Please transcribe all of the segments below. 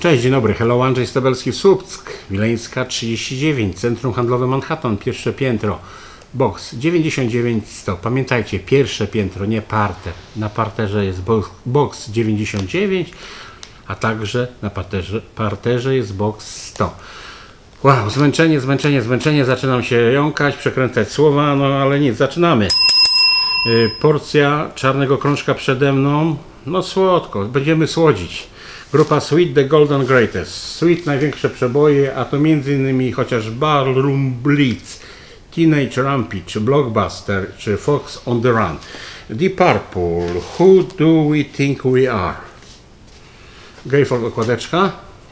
Cześć, dzień dobry. Hello, Andrzej Stabelski, Słupsk, Wileńska 39, Centrum Handlowe Manhattan, pierwsze piętro, box 99-100. Pamiętajcie, pierwsze piętro, nie parter. Na parterze jest box 99, a także na parterze jest box 100. Wow, zmęczenie, zaczynam się jąkać, przekręcać słowa, no ale nic, zaczynamy. Porcja czarnego krążka przede mną, no słodko, będziemy słodzić. Grupa Sweet The Golden Greatest. Sweet największe przeboje, a to m.in. chociaż Ballroom Blitz, Teenage Rampage, czy Blockbuster, czy Fox on the Run. Deep Purple, Who Do We Think We Are. Gatefold okładeczka.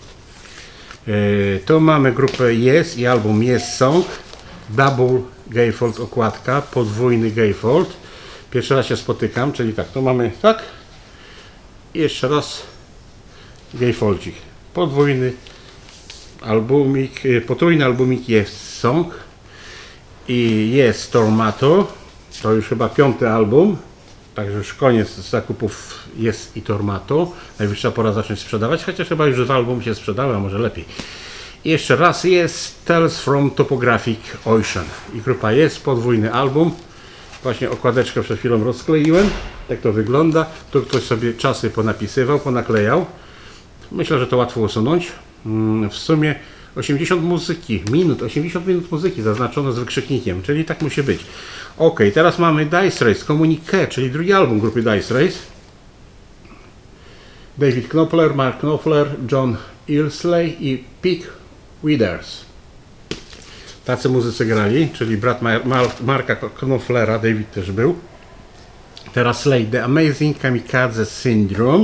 Tu mamy grupę Yes i album Yes Song. Double Gatefold okładka, podwójny Gatefold. Pierwszy raz się spotykam, czyli tak, tu mamy tak. I jeszcze raz gatefoldzik. Podwójny albumik, potrójny albumik Yes Song i Yes Tormato. To już chyba 5. album. Także już koniec zakupów Yes i Tormato. Najwyższa pora zacząć sprzedawać, chociaż chyba już 2 albumy się sprzedały, a może lepiej. I jeszcze raz Yes Tales from Topographic Ocean. I grupa Yes, podwójny album. Właśnie okładeczkę przed chwilą rozkleiłem. Tak to wygląda. Tu ktoś sobie czasy ponapisywał, ponaklejał. Myślę, że to łatwo usunąć. W sumie 80 minut muzyki zaznaczono z wykrzyknikiem, czyli tak musi być. Ok, teraz mamy Dice Race, Communique, czyli drugi album grupy Dice Race. David Knopfler, Mark Knopfler, John Illsley i Pete Withers. Tacy muzycy grali, czyli brat Marka Knopflera, David też był. Teraz Slade, The Amazing Kamikaze Syndrome.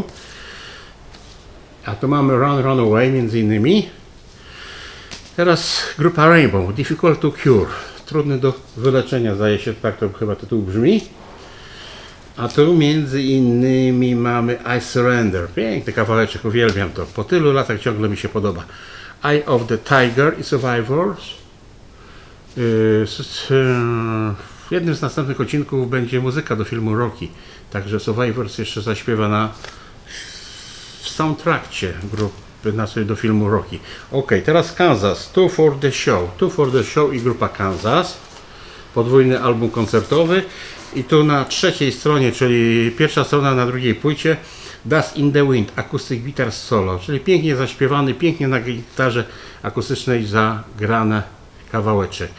A tu mamy Run, Run Away między innymi. Teraz grupa Rainbow, Difficult to Cure. Trudny do wyleczenia, zdaje się, tak to chyba tytuł brzmi. A tu między innymi mamy I Surrender. Piękny kawałeczek, uwielbiam to. Po tylu latach ciągle mi się podoba. Eye of the Tiger i Survivors. W jednym z następnych odcinków będzie muzyka do filmu Rocky. Także Survivors jeszcze zaśpiewa w soundtrackie grupy do filmu Rocky. Ok, teraz Kansas, Two for the Show i grupa Kansas. Podwójny album koncertowy. I tu na trzeciej stronie, czyli pierwsza strona na drugiej płycie, Dust in the Wind, Acoustic Guitar Solo, czyli pięknie zaśpiewany, pięknie na gitarze akustycznej zagrane kawałeczek.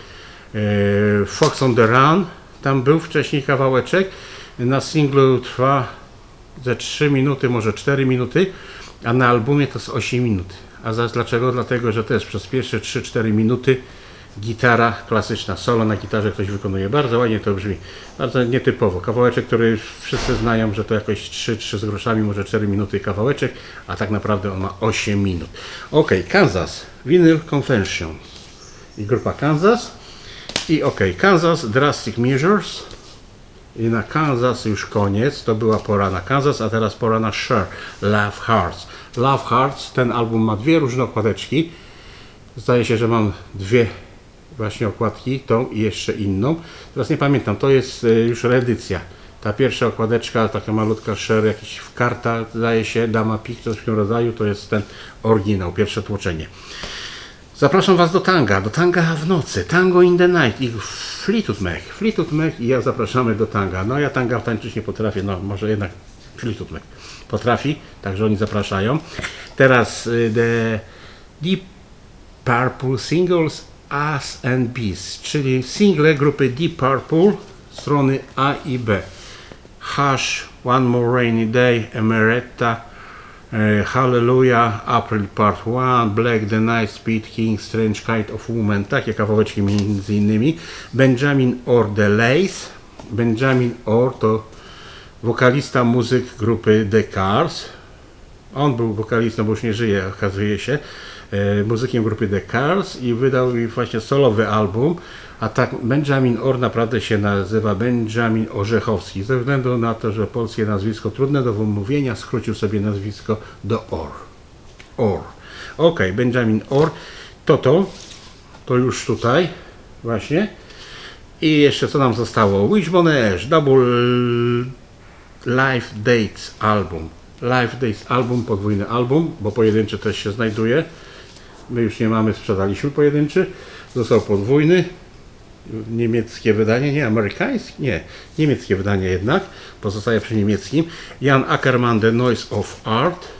Fox on the Run, tam był wcześniej kawałeczek, na singlu trwa ze 3 minuty, może 4 minuty, a na albumie to jest 8 minut. A zaraz dlaczego? Dlatego, że też przez pierwsze 3-4 minuty gitara klasyczna, solo na gitarze ktoś wykonuje. Bardzo ładnie to brzmi, bardzo nietypowo. Kawałeczek, który wszyscy znają, że to jakoś 3 z groszami, może 4 minuty kawałeczek, a tak naprawdę on ma 8 minut. Ok, Kansas, Vinyl Convention i grupa Kansas. I ok, Kansas, Drastic Measures. I na Kansas już koniec, to była pora na Kansas, a teraz pora na Cher, Love Hearts. Love Hearts, ten album ma 2 różne okładeczki. Zdaje się, że mam 2 właśnie okładki, tą i jeszcze inną. Teraz nie pamiętam, to jest już reedycja. Ta pierwsza okładeczka, taka malutka Cher, jakiś karta, zdaje się, Dama Pik, coś w tym rodzaju, to jest ten oryginał, pierwsze tłoczenie. Zapraszam Was do tanga w nocy, Tango in the Night i Fleetwood Mac i ja zapraszamy do tanga. No ja tanga tańczyć nie potrafię, no może jednak Fleetwood Mac potrafi, także oni zapraszają. Teraz The Deep Purple Singles As and Bees, czyli single grupy Deep Purple, strony A i B. Hush, One More Rainy Day, Emeretta, Hallelujah, April Part 1, Black the Night, Speed King, Strange Kind of Woman, takie kawałeczki między innymi. Benjamin Orr The Lace. Benjamin Orr to wokalista, muzyk grupy The Cars. On był wokalistą, bo już nie żyje, okazuje się, muzykiem grupy The Cars i wydał właśnie solowy album. A tak Benjamin Orr naprawdę się nazywa Benjamin Orzechowski, ze względu na to, że polskie nazwisko trudne do wymówienia, skrócił sobie nazwisko do Orr. Ok, Benjamin Orr, to już tutaj właśnie. I jeszcze co nam zostało? Wishbone Ash, Double Live Dates album. Live Days album, podwójny album, bo pojedynczy też się znajduje. My już nie mamy, sprzedaliśmy pojedynczy. Został podwójny. Niemieckie wydanie, nie amerykańskie, nie, niemieckie wydanie jednak, pozostaje przy niemieckim. Jan Ackerman, The Noise of Art.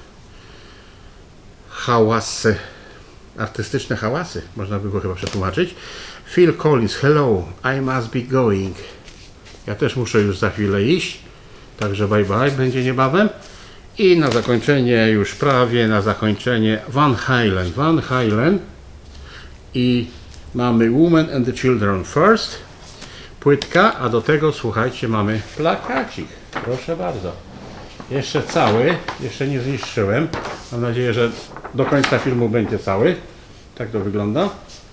Hałasy, artystyczne hałasy, można by go chyba przetłumaczyć. Phil Collins, Hello, I Must Be Going. Ja też muszę już za chwilę iść, także bye bye, będzie niebawem. I na zakończenie, już prawie na zakończenie, Van Halen i mamy Women and the Children First, płytka, a do tego, słuchajcie, mamy plakacik, proszę bardzo. Jeszcze cały, jeszcze nie zniszczyłem, mam nadzieję, że do końca filmu będzie cały. Tak to wygląda.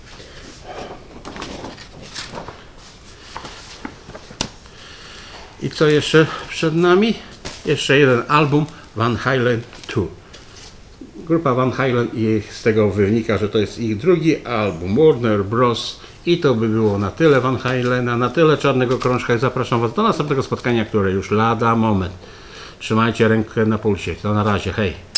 I co jeszcze przed nami? Jeszcze jeden album, Van Halen 2. Grupa Van Halen i z tego wynika, że to jest ich drugi album, Warner Bros. I to by było na tyle Van Halena, na tyle Czarnego Krążka i zapraszam Was do następnego spotkania, które już lada moment. Trzymajcie rękę na pulsie. To na razie, hej!